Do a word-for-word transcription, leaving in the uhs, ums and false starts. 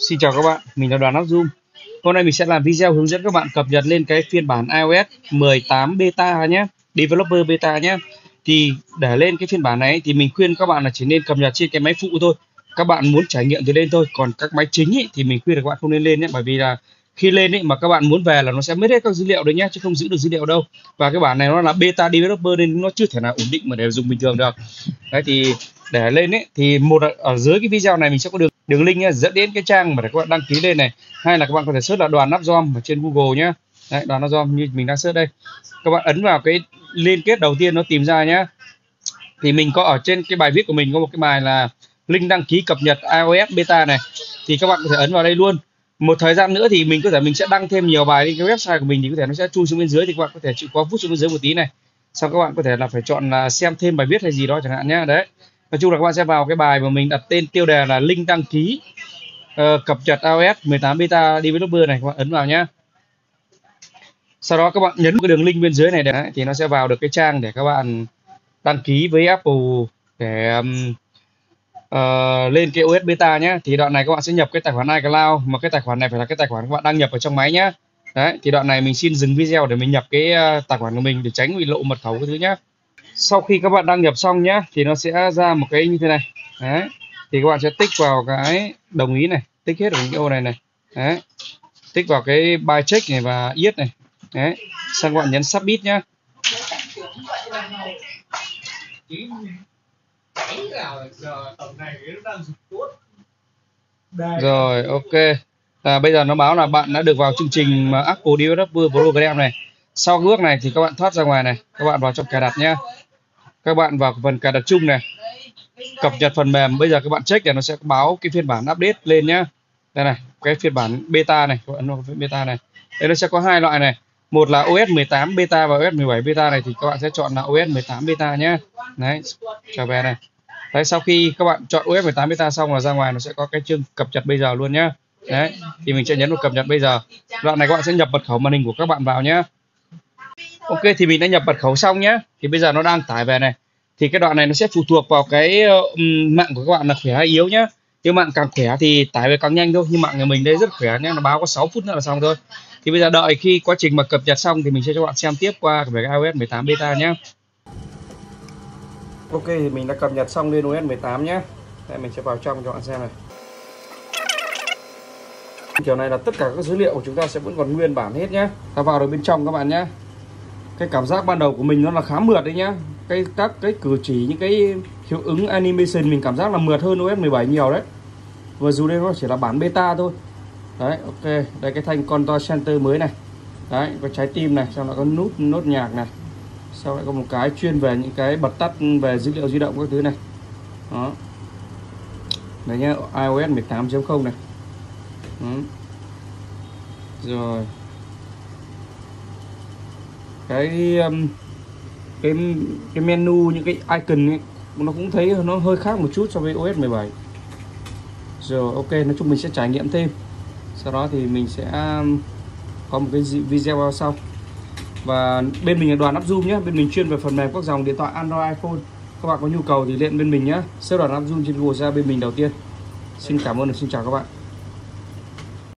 Xin chào các bạn, mình là Đoàn Áp Zoom. Hôm nay mình sẽ làm video hướng dẫn các bạn cập nhật lên cái phiên bản iOS mười tám beta nhé, Developer beta nhé. Thì để lên cái phiên bản này thì mình khuyên các bạn là chỉ nên cập nhật trên cái máy phụ thôi. Các bạn muốn trải nghiệm thì lên thôi, còn các máy chính ý, thì mình khuyên là các bạn không nên lên nhé, bởi vì là khi lên ấy mà các bạn muốn về là nó sẽ mất hết các dữ liệu đấy nhé, chứ không giữ được dữ liệu đâu. Và cái bản này nó là beta developer nên nó chưa thể nào ổn định mà để dùng bình thường được. Đấy thì để lên ấy thì một ở dưới cái video này mình sẽ có đường đường link nhé, dẫn đến cái trang mà để các bạn đăng ký lên này, hay là các bạn có thể search là Đoàn Áp Zoom ở trên Google nhé. Đấy, Đoàn Áp Zoom như mình đang search đây, các bạn ấn vào cái liên kết đầu tiên nó tìm ra nhé. Thì mình có ở trên cái bài viết của mình có một cái bài là link đăng ký cập nhật iOS beta này, thì các bạn có thể ấn vào đây luôn. Một thời gian nữa thì mình có thể mình sẽ đăng thêm nhiều bài lên cái website của mình, thì có thể nó sẽ chui xuống bên dưới, thì các bạn có thể chịu khó vút xuống bên dưới một tí này, xong các bạn có thể là phải chọn là xem thêm bài viết hay gì đó chẳng hạn nhé. Đấy, nói chung là các bạn sẽ vào cái bài mà mình đặt tên tiêu đề là link đăng ký uh, cập nhật iOS mười tám beta developer này, các bạn ấn vào nhé. Sau đó các bạn nhấn cái đường link bên dưới này đấy, thì nó sẽ vào được cái trang để các bạn đăng ký với Apple để um, uh, lên cái ô ét beta nhé. Thì đoạn này các bạn sẽ nhập cái tài khoản iCloud, mà cái tài khoản này phải là cái tài khoản các bạn đăng nhập ở trong máy nhé. Đấy, thì đoạn này mình xin dừng video để mình nhập cái uh, tài khoản của mình để tránh bị lộ mật khẩu cái thứ nhé. Sau khi các bạn đăng nhập xong nhé thì nó sẽ ra một cái như thế này. Đấy, thì các bạn sẽ tích vào cái đồng ý này, tích hết ở cái ô này này. Đấy, tích vào cái buy check này và yes này. Đấy, xong các bạn nhấn submit nhé. Rồi, ok. À, bây giờ nó báo là bạn đã được vào chương trình Apple Developer Program này. Sau bước này thì các bạn thoát ra ngoài này, các bạn vào trong cài đặt nhé. Các bạn vào phần cài đặt chung này, cập nhật phần mềm. Bây giờ các bạn check để nó sẽ báo cái phiên bản update lên nhé. Đây này, cái phiên bản beta này, các bạn ấn vào beta này. Đây nó sẽ có hai loại này. Một là ô ét mười tám beta và ô ét mười bảy beta này, thì các bạn sẽ chọn là ô ét mười tám beta nhé. Đấy, trở về này. Đấy, sau khi các bạn chọn ô ét mười tám beta xong là ra ngoài nó sẽ có cái chương cập nhật bây giờ luôn nhé. Đấy, thì mình sẽ nhấn vào cập nhật bây giờ. Đoạn này các bạn sẽ nhập mật khẩu màn hình của các bạn vào nhé. Ok, thì mình đã nhập mật khẩu xong nhé. Thì bây giờ nó đang tải về này. Thì cái đoạn này nó sẽ phụ thuộc vào cái um, mạng của các bạn là khỏe hay yếu nhé. Nhưng mạng càng khỏe thì tải về càng nhanh thôi. Nhưng mạng của mình đây rất khỏe nhé, nó báo có sáu phút nữa là xong thôi. Thì bây giờ đợi khi quá trình mà cập nhật xong thì mình sẽ cho bạn xem tiếp qua về cái iOS mười tám beta nhé. Ok, thì mình đã cập nhật xong lên ô ét mười tám nhé. Đây, mình sẽ vào trong cho bạn xem này. Kiểu này là tất cả các dữ liệu của chúng ta sẽ vẫn còn nguyên bản hết nhé. Ta vào được bên trong các bạn nhé. Cái cảm giác ban đầu của mình nó là khá mượt đấy nhá. Cái các cái cử chỉ, những cái hiệu ứng animation mình cảm giác là mượt hơn ô ét mười bảy nhiều đấy. Vừa dù đây nó chỉ là bản beta thôi. Đấy, ok. Đây cái thanh control center mới này. Đấy, có trái tim này, xong lại có nút nốt nhạc này. Sau lại có một cái chuyên về những cái bật tắt về dữ liệu di động các thứ này. Đó. Đấy nhá, iOS mười tám chấm không này. Đó. Rồi. Cái um, cái cái menu, những cái icon ấy, nó cũng thấy nó hơi khác một chút so với ô ét mười bảy. Rồi, ok, nói chung mình sẽ trải nghiệm thêm. Sau đó thì mình sẽ có một cái video sau. Và bên mình là Đoàn Áp Zoom nhé, bên mình chuyên về phần mềm các dòng điện thoại Android, iPhone. Các bạn có nhu cầu thì lên bên mình nhé. Search Đoàn Áp Zoom trên Google ra bên mình đầu tiên. Xin cảm ơn và xin chào các bạn.